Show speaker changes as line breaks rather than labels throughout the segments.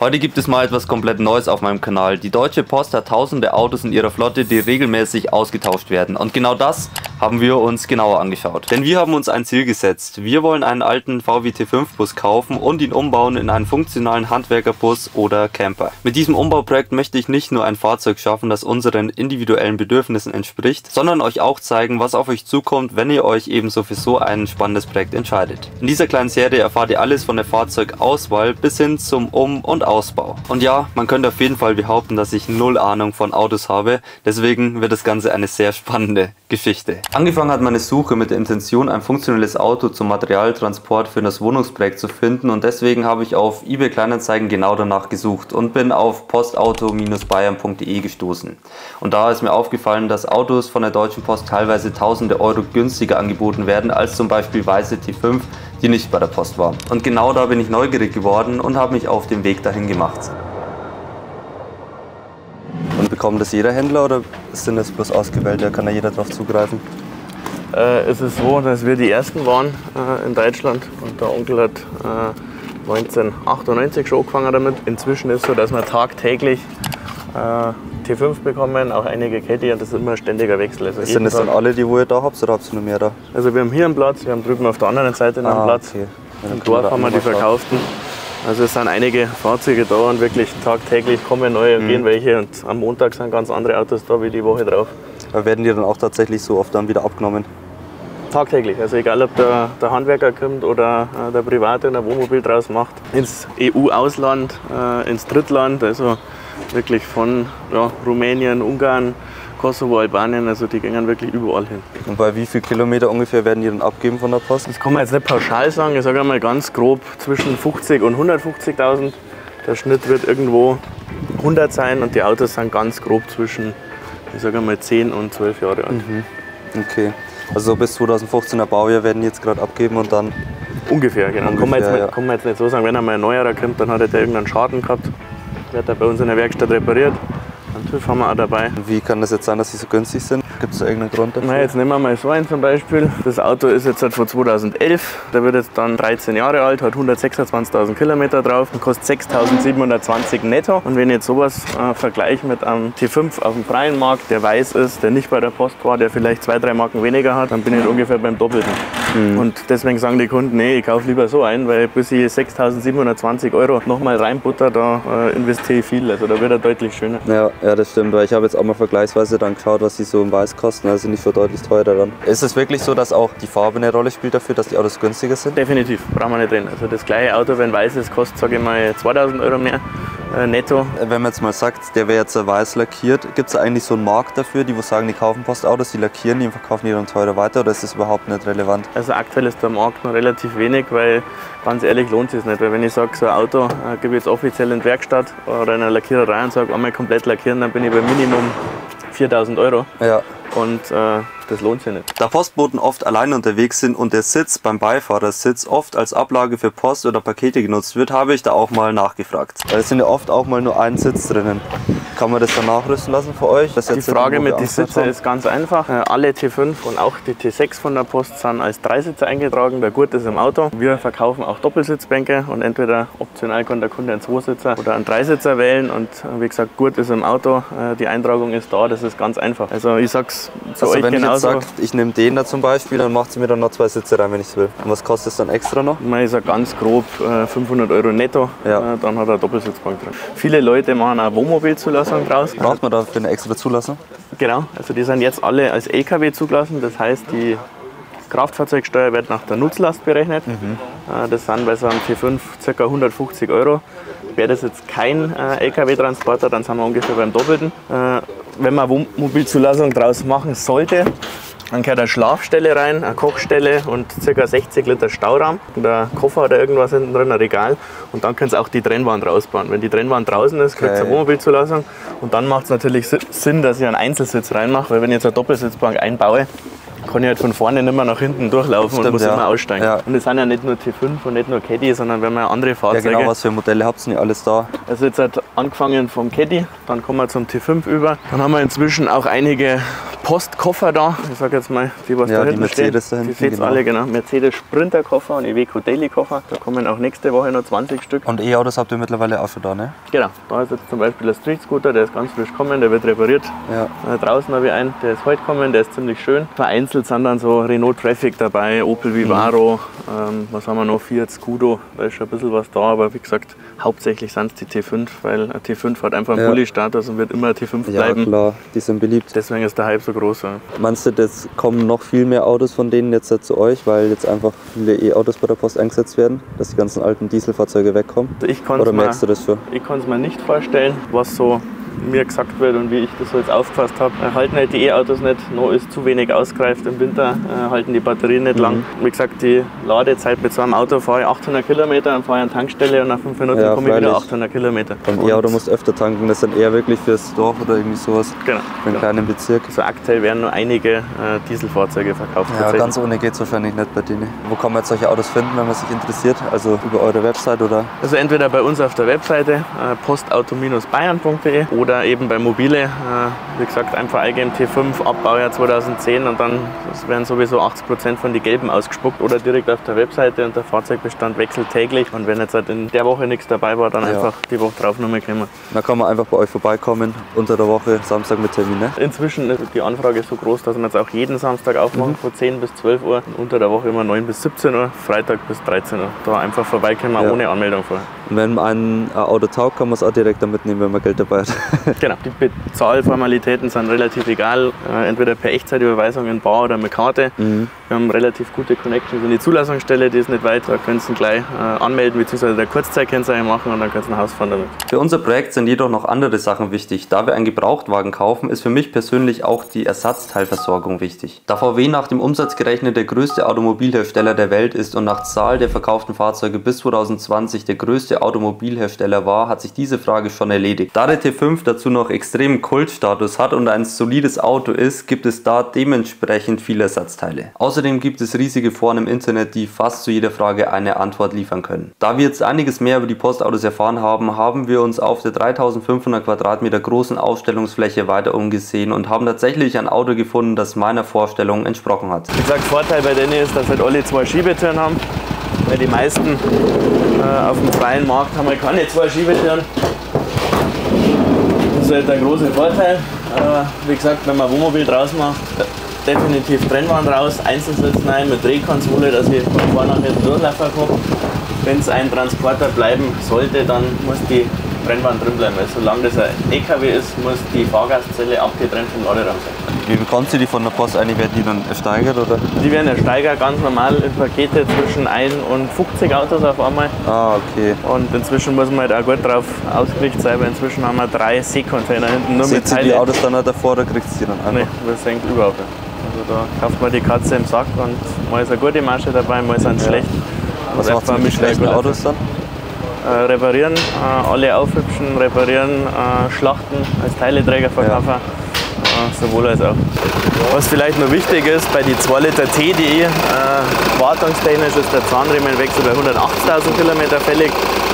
Heute gibt es mal etwas komplett Neues auf meinem Kanal. Die Deutsche Post hat tausende Autos in ihrer Flotte, die regelmäßig ausgetauscht werden. Und genau das haben wir uns genauer angeschaut. Denn wir haben uns ein Ziel gesetzt. Wir wollen einen alten VW T5 Bus kaufen und ihn umbauen in einen funktionalen Handwerkerbus oder Camper. Mit diesem Umbauprojekt möchte ich nicht nur ein Fahrzeug schaffen, das unseren individuellen Bedürfnissen entspricht, sondern euch auch zeigen, was auf euch zukommt, wenn ihr euch ebenso für so ein spannendes Projekt entscheidet. In dieser kleinen Serie erfahrt ihr alles von der Fahrzeugauswahl bis hin zum Um- und Ausbau. Und ja, man könnte auf jeden Fall behaupten, dass ich null Ahnung von Autos habe, deswegen wird das Ganze eine sehr spannende Geschichte. Angefangen hat meine Suche mit der Intention, ein funktionelles Auto zum Materialtransport für das Wohnungsprojekt zu finden, und deswegen habe ich auf eBay Kleinanzeigen genau danach gesucht und bin auf postauto-bayern.de gestoßen. Und da ist mir aufgefallen, dass Autos von der Deutschen Post teilweise tausende Euro günstiger angeboten werden als zum Beispiel weiße T5, die nicht bei der Post war. Und genau da bin ich neugierig geworden und habe mich auf den Weg dahin gemacht. Und bekommt das jeder Händler oder sind das bloß ausgewählte? Kann da jeder drauf zugreifen?
Es ist so, dass wir die Ersten waren in Deutschland, und der Onkel hat 1998 schon angefangen damit. Inzwischen ist es so, dass wir tagtäglich T5 bekommen, auch einige Caddy, und das ist immer ein ständiger Wechsel. Also
sind das dann alle, die ihr da habt, oder habt ihr noch mehr da?
Also wir haben hier einen Platz, wir haben drüben auf der anderen Seite noch einen Platz.
Okay.
Im Dorf haben wir die verkauften. Also es sind einige Fahrzeuge da, und wirklich tagtäglich kommen neue und gehen welche, und am Montag sind ganz andere Autos da wie die Woche drauf.
Aber werden die dann auch tatsächlich so oft dann wieder abgenommen?
Tagtäglich, also egal ob der Handwerker kommt oder der Private ein Wohnmobil draus macht. Ins EU-Ausland, ins Drittland, also wirklich von Rumänien, Ungarn, Kosovo, Albanien, also die gehen wirklich überall hin.
Und bei wie viel Kilometer ungefähr werden die dann abgeben von der Post?
Das kann man jetzt nicht pauschal sagen, ich sage einmal ganz grob zwischen 50 und 150.000. Der Schnitt wird irgendwo 100 sein, und die Autos sind ganz grob zwischen, ich sage einmal 10 und 12 Jahre alt.
Okay, also bis 2015er Baujahr werden die jetzt gerade abgeben und dann?
Ungefähr, genau.
Ungefähr,
kann man jetzt nicht so sagen, wenn einmal ein neuerer kommt, dann hat er irgendeinen Schaden gehabt. Wird er bei uns in der Werkstatt repariert. Einen TÜV haben wir auch dabei.
Wie kann das jetzt sein, dass sie so günstig sind? Gibt es da irgendeinen Grund dafür?
Na, jetzt nehmen wir mal so einen zum Beispiel. Das Auto ist jetzt von 2011. Der wird jetzt dann 13 Jahre alt, hat 126.000 Kilometer drauf und kostet 6.720 netto. Und wenn ich jetzt sowas vergleiche mit einem T5 auf dem freien Markt, der weiß ist, der nicht bei der Post war, der vielleicht 2-3 Marken weniger hat, dann bin ich ungefähr beim Doppelten. Und deswegen sagen die Kunden, nee, ich kaufe lieber so einen, weil bis ich 6.720 Euro nochmal reinbutter, da investiere ich viel. Also da wird er deutlich schöner.
Ja, das stimmt, weil ich habe jetzt auch mal vergleichsweise dann geschaut, was die so im Weiß kosten, also nicht so deutlich teurer dann. Ist es wirklich so, dass auch die Farbe eine Rolle spielt dafür, dass die Autos günstiger sind?
Definitiv, brauchen wir nicht drin. Also das gleiche Auto, wenn weiß ist, kostet, sage ich mal, 2.000 Euro mehr netto.
Wenn man jetzt mal sagt, der wäre jetzt weiß lackiert, gibt es eigentlich so einen Markt dafür, die sagen, die kaufen Postautos, die lackieren die und verkaufen die dann teurer weiter, oder ist das überhaupt nicht relevant?
Also aktuell ist der Markt noch relativ wenig, weil ganz ehrlich lohnt es sich nicht. Weil wenn ich sage, so ein Auto gebe ich jetzt offiziell in die Werkstatt oder in eine Lackiererei und sage, einmal komplett lackieren, dann bin ich bei Minimum 4.000 Euro. Ja. Und das lohnt sich nicht.
Da Postboten oft alleine unterwegs sind und der Sitz beim Beifahrersitz oft als Ablage für Post oder Pakete genutzt wird, habe ich da auch mal nachgefragt. Weil es sind ja oft auch mal nur ein Sitz drinnen. Kann man das dann nachrüsten lassen für euch?
Die Frage mit den Sitzen ist ganz einfach. Alle T5 und auch die T6 von der Post sind als Dreisitzer eingetragen. Der Gurt ist im Auto. Wir verkaufen auch Doppelsitzbänke, und entweder optional kann der Kunde einen Zweisitzer oder einen Dreisitzer wählen, und wie gesagt, Gurt ist im Auto. Die Eintragung ist da, das ist ganz einfach. Also ich sag's zu euch genauso.
Sagt, ich nehme den da zum Beispiel, dann macht sie mir dann noch 2 Sitze rein, wenn ich es will. Und was kostet es dann extra noch?
Ich sage ganz grob 500 Euro netto, dann hat er eine Doppelsitzbank drin. Viele Leute machen auch Wohnmobilzulassung draus.
Braucht man dafür eine extra Zulassung?
Genau, also die sind jetzt alle als LKW zugelassen, das heißt, die Kraftfahrzeugsteuer wird nach der Nutzlast berechnet. Das sind bei so einem T5 ca. 150 Euro. Wäre das jetzt kein LKW-Transporter, dann sind wir ungefähr beim Doppelten. Wenn man Wohnmobilzulassung draus machen sollte, dann gehört eine Schlafstelle rein, eine Kochstelle und ca. 60 Liter Stauraum. Und ein Koffer oder irgendwas hinten drin, ein Regal. Und dann können Sie auch die Trennwand rausbauen. Wenn die Trennwand draußen ist, kriegt es eine Wohnmobilzulassung. Und dann macht es natürlich Sinn, dass ich einen Einzelsitz reinmache, weil wenn ich jetzt eine Doppelsitzbank einbaue, kann ich halt von vorne nicht mehr nach hinten durchlaufen. Stimmt, und muss immer aussteigen. Ja. Und es sind ja nicht nur T5 und nicht nur Caddy, sondern wenn man andere Fahrzeuge...
Ja genau, was für Modelle habt ihr denn alles da?
Also jetzt hat angefangen vom Caddy, dann kommen wir zum T5 über. Dann haben wir inzwischen auch einige Postkoffer da. Ich sage jetzt mal, die was da
die
hinten
Mercedes
stehen.
da
Die
hinten,
seht ihr
genau.
alle, genau. Mercedes Sprinter Koffer und Iveco Daily Koffer. Da kommen auch nächste Woche noch 20 Stück.
Und E-Autos habt ihr mittlerweile auch schon da, ne?
Genau, da ist jetzt zum Beispiel der Street Scooter, der ist ganz frisch gekommen, der wird repariert.
Ja.
Draußen habe ich einen, der ist heute gekommen, der ist ziemlich schön. Vereinzelt sind dann so Renault Traffic dabei, Opel Vivaro, was haben wir noch, Fiat Scudo, da ist schon ein bisschen was da, aber wie gesagt, hauptsächlich sind es die T5, weil ein T5 hat einfach einen Bulli-Status und wird immer ein T5 bleiben.
Ja klar, die sind beliebt.
Deswegen ist der Hype so groß. Ja.
Meinst du, das kommen noch viel mehr Autos von denen jetzt zu euch, weil jetzt einfach viele E-Autos bei der Post eingesetzt werden, dass die ganzen alten Dieselfahrzeuge wegkommen? Oder merkst du das schon?
Ich kann es mir nicht vorstellen, was so mir gesagt wird und wie ich das so jetzt aufgefasst habe. Halten halt die E-Autos nicht, noch ist zu wenig ausgereift im Winter, halten die Batterien nicht lang. Wie gesagt, die Ladezeit mit so einem Auto fahre ich 800 Kilometer, dann fahre ich an Tankstelle und nach 5 Minuten komme ich wieder 800 Kilometer.
Beim E-Auto musst du öfter tanken, das ist dann eher wirklich fürs Dorf oder irgendwie sowas.
Genau.
Für einen kleinen Bezirk.
Also aktuell werden nur einige Dieselfahrzeuge verkauft.
Ja, ganz ohne geht es wahrscheinlich nicht bei denen. Wo kann man jetzt solche Autos finden, wenn man sich interessiert? Also über eure Website oder?
Also entweder bei uns auf der Webseite postauto-bayern.de oder eben bei Mobile. Wie gesagt, einfach eingeben T5, Abbaujahr 2010 und dann werden sowieso 80% von den Gelben ausgespuckt oder direkt auf der Webseite und der Fahrzeugbestand wechselt täglich. Und wenn jetzt halt in der Woche nichts dabei war, dann einfach die Woche drauf nochmal kommen.
Dann kann man einfach bei euch vorbeikommen, unter der Woche, Samstag mit Termin, ne?
Inzwischen ist die Anfrage so groß, dass wir jetzt auch jeden Samstag aufmachen, von 10 bis 12 Uhr. Und unter der Woche immer 9 bis 17 Uhr, Freitag bis 13 Uhr. Da einfach vorbeikommen, ohne Anmeldung vorher.
Und wenn man ein Auto taugt, kann man es auch direkt damit nehmen, wenn man Geld dabei hat.
Genau, die Bezahlformalitäten sind relativ egal. Entweder per Echtzeitüberweisung in Bar oder mit Karte. Wir haben relativ gute Connections in die Zulassungsstelle, die ist nicht weit. Da können Sie gleich anmelden bzw. der Kurzzeitkennzeichen machen und dann können Sie ein Haus fahren damit.
Für unser Projekt sind jedoch noch andere Sachen wichtig. Da wir einen Gebrauchtwagen kaufen, ist für mich persönlich auch die Ersatzteilversorgung wichtig. Da VW nach dem Umsatz gerechnet der größte Automobilhersteller der Welt ist und nach Zahl der verkauften Fahrzeuge bis 2020 der größte Automobilhersteller war, hat sich diese Frage schon erledigt. Da der T5 dazu noch extremen Kultstatus hat und ein solides Auto ist, gibt es da dementsprechend viele Ersatzteile. Außerdem gibt es riesige Foren im Internet, die fast zu jeder Frage eine Antwort liefern können. Da wir jetzt einiges mehr über die Postautos erfahren haben, haben wir uns auf der 3500 Quadratmeter großen Ausstellungsfläche weiter umgesehen und haben tatsächlich ein Auto gefunden, das meiner Vorstellung entsprochen hat.
Wie gesagt, Vorteil bei denen ist, dass halt alle 2 Schiebetüren haben, weil die meisten auf dem freien Markt haben halt keine 2 Schiebetüren. Das ist halt der große Vorteil. Wie gesagt, wenn man Wohnmobil draußen macht, definitiv Trennwand raus, Einzelsitz rein mit Drehkonsole, dass ich von vorne nach hinten Durchlaufen komme. Wenn es ein Transporter bleiben sollte, dann muss die Trennwand drin bleiben. Weil solange das ein LKW ist, muss die Fahrgastzelle abgetrennt vom Laderaum sein.
Wie bekommst du die von der Post eigentlich? Werden die dann ersteigert oder?
Die werden ersteigert ganz normal in Pakete zwischen 1 und 50 Autos auf einmal.
Ah, okay.
Und inzwischen muss man halt auch gut drauf ausgerichtet sein, weil inzwischen haben wir 3 Seekontainer hinten nur mit
Seht ihr
Teile.
die Autos dann auch davor oder kriegst du die dann einfach?
Nein, das hängt überhaupt nicht. Also da kauft man die Katze im Sack und mal ist eine gute Masche dabei, mal sind schlecht.
Was macht man mit schlechten Autos dann?
Reparieren, alle aufhübschen, reparieren, schlachten, als Teileträger verkaufen, sowohl als auch. Was vielleicht noch wichtig ist, bei die 2 Liter TDI, wartungstechnisch ist der Zahnriemenwechsel bei 180.000 Kilometer fällig.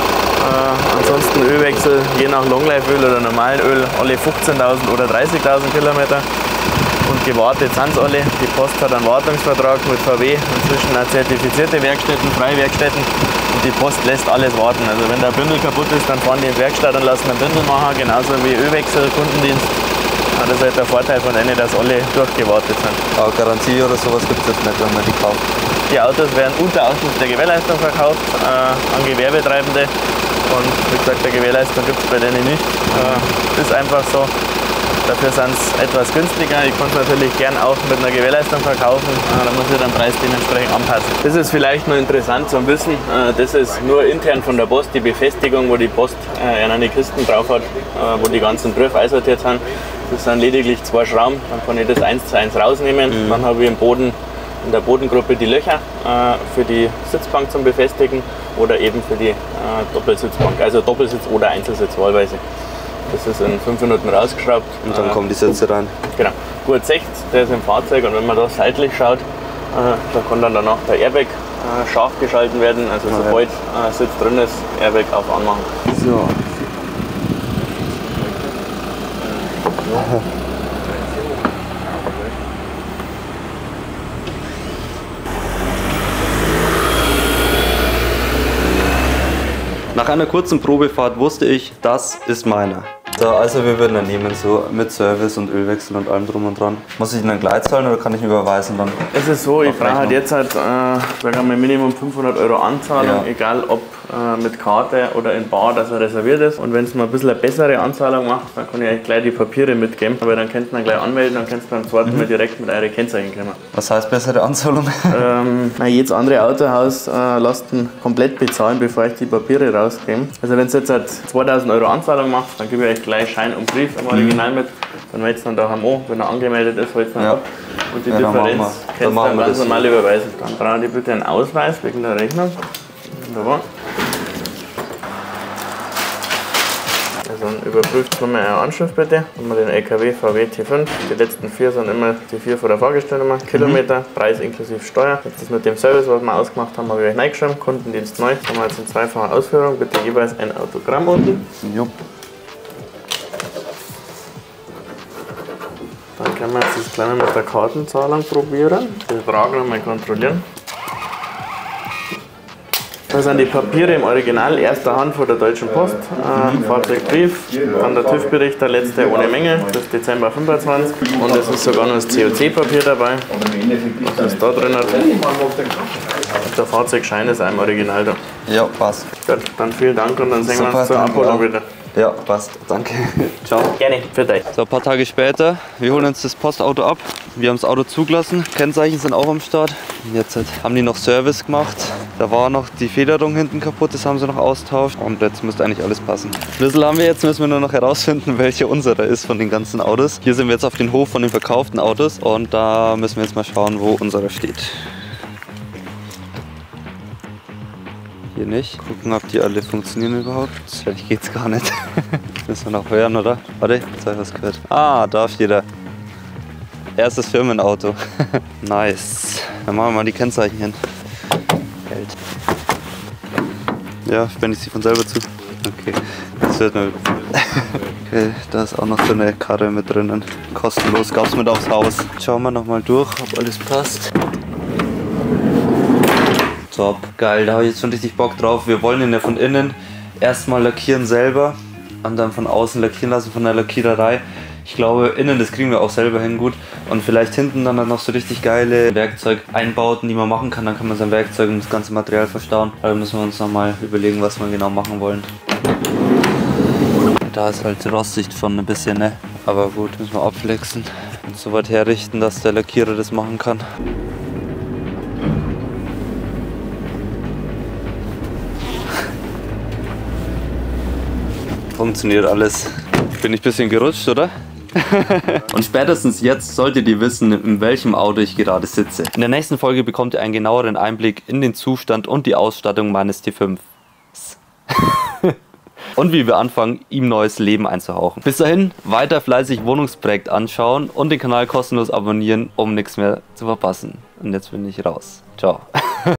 Ansonsten Ölwechsel, je nach Longlife-Öl oder normalen Öl, alle 15.000 oder 30.000 Kilometer. Und gewartet sind es alle. Die Post hat einen Wartungsvertrag mit VW, inzwischen auch zertifizierte Werkstätten, freie Werkstätten. Und die Post lässt alles warten. Also wenn der Bündel kaputt ist, dann fahren die ins Werkstatt und lassen einen Bündel machen, genauso wie Ölwechsel, Kundendienst. Das ist halt der Vorteil von denen, dass alle durchgewartet sind.
Aber Garantie oder sowas gibt es jetzt nicht, wenn man die kauft?
Die Autos werden unter Ausschluss der Gewährleistung verkauft an Gewerbetreibende. Und wie gesagt, der Gewährleistung gibt es bei denen nicht. Ist einfach so. Dafür sind es etwas günstiger. Ich kann es natürlich gern auch mit einer Gewährleistung verkaufen. Da muss ich den Preis dementsprechend anpassen. Das ist vielleicht noch interessant zu wissen. Das ist nur intern von der Post die Befestigung, wo die Post eine Kisten drauf hat, wo die ganzen Briefe einsortiert sind. Das sind lediglich 2 Schrauben. Dann kann ich das 1:1 rausnehmen. Dann habe ich im Boden, in der Bodengruppe die Löcher für die Sitzbank zum Befestigen oder eben für die Doppelsitzbank. Also Doppelsitz oder Einzelsitz wahlweise. Das ist in 5 Minuten rausgeschraubt.
Und dann kommen die Sitze rein.
Genau. Gut 60, der ist im Fahrzeug und wenn man da seitlich schaut, da kann dann danach der Airbag scharf geschalten werden. Also sobald Sitz drin ist, Airbag auf anmachen.
So. Nach einer kurzen Probefahrt wusste ich, das ist meiner. So, also wir würden ihn nehmen, so mit Service und Ölwechsel und allem drum und dran. Muss ich ihn dann gleich zahlen oder kann ich ihn überweisen dann?
Es ist so, ich brauche halt jetzt halt, sagen wir mal, Minimum 500 Euro Anzahlung,
Ja.
egal ob mit Karte oder in Bar, dass er reserviert ist. Und wenn es mal ein bisschen eine bessere Anzahlung macht, dann kann ich euch gleich die Papiere mitgeben. Aber dann könnt ihr ihn gleich anmelden, dann könnt ihr beim zweiten Mal direkt mit euren Kennzeichen kommen.
Was heißt bessere Anzahlung?
Jedes andere Autohaus lasst ihn komplett bezahlen, bevor ich die Papiere rausgebe. Also wenn es jetzt halt 2000 Euro Anzahlung macht, dann gebe ich euch gleich Schein und Brief im Original mit. Dann meldet es dann daheim an, wenn er angemeldet ist, holt es dann ab. Und die Differenz könnt ihr dann ganz normal überweisen. Dann brauche ich bitte einen Ausweis wegen der Rechnung. Wunderbar. Also dann überprüft nochmal eure Anschrift bitte. Haben wir den LKW VW T5. Die letzten 4 sind immer die 4 von der Fahrgestellnummer. Kilometer, Preis inklusive Steuer. Jetzt das mit dem Service, was wir ausgemacht haben, habe ich euch reingeschrieben. Kundendienst neu. Haben wir jetzt in zweifacher Ausführung. Bitte jeweils ein Autogramm unten.
Jupp.
Dann können wir jetzt das Kleine mit der Kartenzahlung probieren. Den Betrag nochmal kontrollieren. Da sind die Papiere im Original erster Hand von der Deutschen Post, Fahrzeugbrief, dann der TÜV-Bericht, der letzte ohne Mängel, bis Dezember 25 und es ist sogar noch das COC-Papier dabei, was ist da drin hat. Und der Fahrzeugschein ist auch im Original da.
Ja, passt.
Gut, dann vielen Dank und dann sehen wir
Super,
uns zur
danke
Abholung
auch.
wieder.
Ja, passt. Danke. Ciao.
Gerne, für dich.
So, ein paar Tage später, wir holen uns das Postauto ab. Wir haben das Auto zugelassen, Kennzeichen sind auch am Start. Und jetzt haben die noch Service gemacht. Da war noch die Federung hinten kaputt, das haben sie noch austauscht. Und jetzt müsste eigentlich alles passen. Schlüssel haben wir jetzt, müssen wir nur noch herausfinden, welcher unserer ist von den ganzen Autos. Hier sind wir jetzt auf den Hof von den verkauften Autos und da müssen wir jetzt mal schauen, wo unserer steht. Hier nicht. Gucken, ob die alle funktionieren überhaupt. Vielleicht geht's gar nicht. Müssen wir noch hören, oder? Warte, jetzt habe ich was gehört. Ah, da steht er. Erstes Firmenauto. Nice. Dann machen wir mal die Kennzeichen hin. Geld. Ja, spende ich sie von selber zu. Okay, das wird mir. Okay, da ist auch noch so eine Karre mit drinnen. Kostenlos, gab's mit aufs Haus. Schauen wir nochmal durch, ob alles passt. Top, geil, da habe ich jetzt schon richtig Bock drauf. Wir wollen ihn ja von innen erstmal lackieren selber und dann von außen lackieren lassen von der Lackiererei. Ich glaube, innen, das kriegen wir auch selber hin gut. Und vielleicht hinten dann noch so richtig geile Werkzeugeinbauten, die man machen kann. Dann kann man sein Werkzeug und das ganze Material verstauen. Da müssen wir uns nochmal überlegen, was wir genau machen wollen. Da ist halt rostig von ein bisschen, ne? Aber gut, müssen wir abflexen und so weit herrichten, dass der Lackierer das machen kann. Funktioniert alles. Bin ich ein bisschen gerutscht, oder? Und spätestens jetzt solltet ihr wissen, in welchem Auto ich gerade sitze. In der nächsten Folge bekommt ihr einen genaueren Einblick in den Zustand und die Ausstattung meines T5. Und wie wir anfangen, ihm neues Leben einzuhauchen. Bis dahin, weiter fleißig Wohnungsprojekt anschauen und den Kanal kostenlos abonnieren, um nichts mehr zu verpassen. Und jetzt bin ich raus. Ciao.